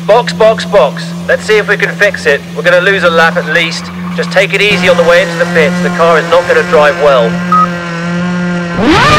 Box, box, box. Let's see if we can fix it. We're going to lose a lap at least. Just take it easy on the way into the pits. The car is not going to drive well.